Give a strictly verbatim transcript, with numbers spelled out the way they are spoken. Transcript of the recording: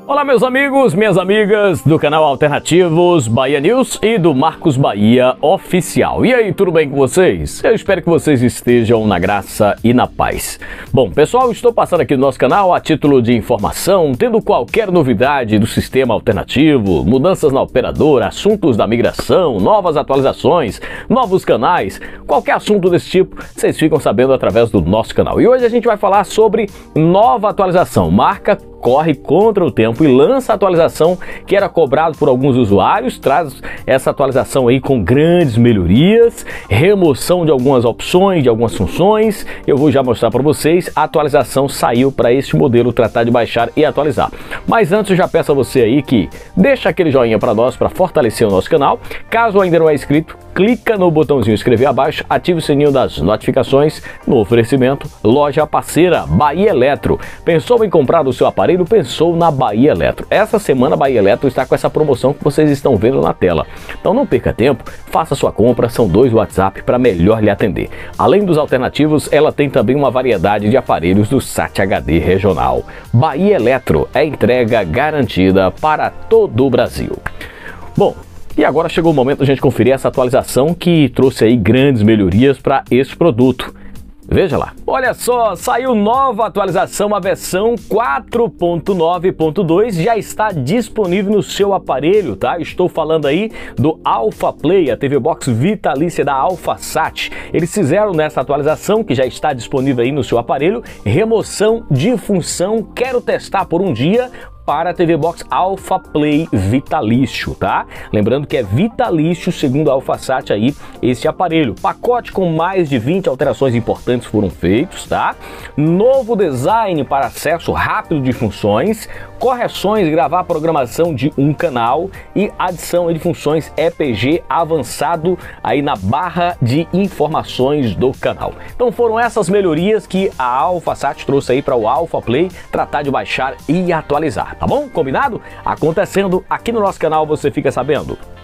Olá meus amigos, minhas amigas do canal Alternativos Bahia News e do Marcos Bahia Oficial. E aí, tudo bem com vocês? Eu espero que vocês estejam na graça e na paz. Bom, pessoal, estou passando aqui no nosso canal a título de informação, tendo qualquer novidade do sistema alternativo, mudanças na operadora, assuntos da migração, novas atualizações, novos canais, qualquer assunto desse tipo, vocês ficam sabendo através do nosso canal. E hoje a gente vai falar sobre nova atualização, marca corre contra o tempo e lança a atualização que era cobrado por alguns usuários, traz essa atualização aí com grandes melhorias, remoção de algumas opções, de algumas funções. Eu vou já mostrar para vocês, a atualização saiu para este modelo, tratar de baixar e atualizar. Mas antes eu já peço a você aí que deixa aquele joinha para nós, para fortalecer o nosso canal. Caso ainda não é inscrito, clica no botãozinho inscrever abaixo, ative o sininho das notificações. No oferecimento, loja parceira Bahia Eletro. Pensou em comprar o seu aparelho? Pensou na Bahia Eletro. Essa semana a Bahia Eletro está com essa promoção que vocês estão vendo na tela. Então não perca tempo, faça sua compra, são dois WhatsApp para melhor lhe atender. Além dos alternativos, ela tem também uma variedade de aparelhos do SAT H D regional. Bahia Eletro é entrega garantida para todo o Brasil. Bom, e agora chegou o momento de a gente conferir essa atualização que trouxe aí grandes melhorias para esse produto. Veja lá. Olha só, saiu nova atualização, a versão quatro ponto nove ponto dois já está disponível no seu aparelho, tá? Estou falando aí do Alpha Play, a T V Box vitalícia da AlphaSat. Eles fizeram nessa atualização, que já está disponível aí no seu aparelho, remoção de função, quero testar por um dia, para a T V Box Alpha Play vitalício, tá? Lembrando que é vitalício, segundo a AlphaSat aí, esse aparelho. Pacote com mais de vinte alterações importantes foram feitos, tá? Novo design para acesso rápido de funções, correções, gravar programação de um canal e adição de funções E P G avançado aí na barra de informações do canal. Então foram essas melhorias que a AlphaSat trouxe aí para o Alpha Play, tratar de baixar e atualizar. Tá bom? Combinado? Acontecendo aqui no nosso canal você fica sabendo.